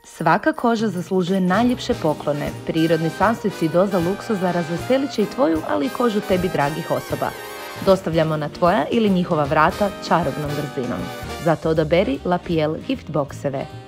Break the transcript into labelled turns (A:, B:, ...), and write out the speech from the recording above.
A: Svaka koža zaslužuje najljepše poklone. Prirodni sastojci i doza luksuza razveselit će i tvoju, ali i kožu tebi dragih osoba. Dostavljamo na tvoja ili njihova vrata čarobnom brzinom. Zato odaberi La Piel gift boxeve.